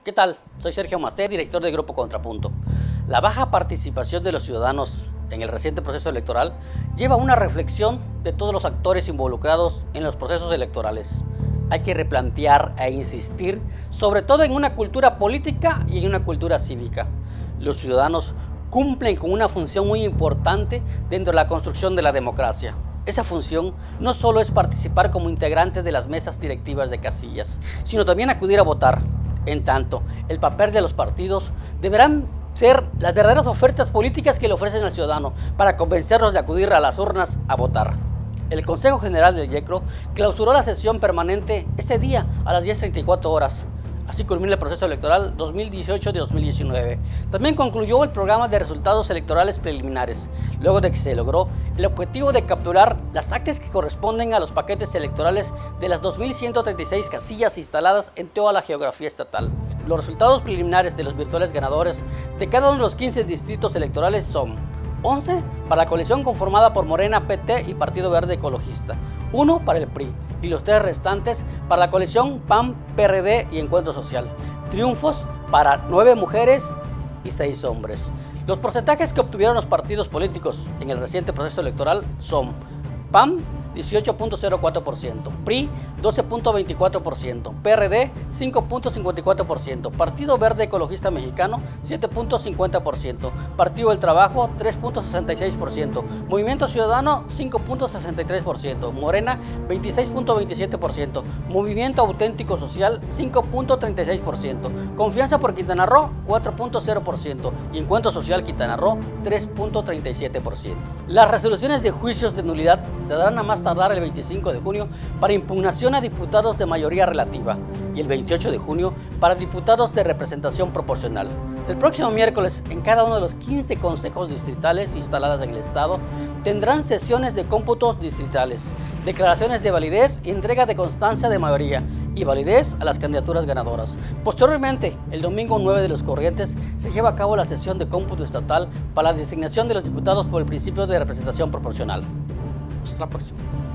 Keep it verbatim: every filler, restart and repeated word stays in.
¿Qué tal? Soy Sergio Masté, director del Grupo Contrapunto. La baja participación de los ciudadanos en el reciente proceso electoral lleva a una reflexión de todos los actores involucrados en los procesos electorales. Hay que replantear e insistir, sobre todo en una cultura política y en una cultura cívica. Los ciudadanos cumplen con una función muy importante dentro de la construcción de la democracia. Esa función no solo es participar como integrantes de las mesas directivas de casillas, sino también acudir a votar. En tanto, el papel de los partidos deberán ser las verdaderas ofertas políticas que le ofrecen al ciudadano para convencerlos de acudir a las urnas a votar. El Consejo General del YECRO clausuró la sesión permanente este día a las diez treinta y cuatro horas. Así culmina el proceso electoral dos mil dieciocho de dos mil diecinueve. También concluyó el programa de resultados electorales preliminares, luego de que se logró el objetivo de capturar las actas que corresponden a los paquetes electorales de las dos mil ciento treinta y seis casillas instaladas en toda la geografía estatal. Los resultados preliminares de los virtuales ganadores de cada uno de los quince distritos electorales son once para la coalición conformada por Morena, P T y Partido Verde Ecologista, uno para el P R I y los tres restantes para la coalición P A M, P R D y Encuentro Social. Triunfos para nueve mujeres y seis hombres. Los porcentajes que obtuvieron los partidos políticos en el reciente proceso electoral son P A M dieciocho punto cero cuatro por ciento, P R I doce punto veinticuatro por ciento, P R D cinco punto cincuenta y cuatro por ciento, Partido Verde Ecologista Mexicano siete punto cincuenta por ciento, Partido del Trabajo tres punto sesenta y seis por ciento, Movimiento Ciudadano cinco punto sesenta y tres por ciento, Morena veintiséis punto veintisiete por ciento, Movimiento Auténtico Social cinco punto treinta y seis por ciento, Confianza por Quintana Roo cuatro punto cero por ciento y Encuentro Social Quintana Roo tres punto treinta y siete por ciento. Las resoluciones de juicios de nulidad se darán a más tardar el veinticinco de junio para impugnación a diputados de mayoría relativa y el veintiocho de junio para diputados de representación proporcional. El próximo miércoles, en cada uno de los quince consejos distritales instalados en el estado, tendrán sesiones de cómputos distritales, declaraciones de validez y entrega de constancia de mayoría y validez a las candidaturas ganadoras. Posteriormente, el domingo nueve de los corrientes, se lleva a cabo la sesión de cómputo estatal para la designación de los diputados por el principio de representación proporcional. Hasta la próxima.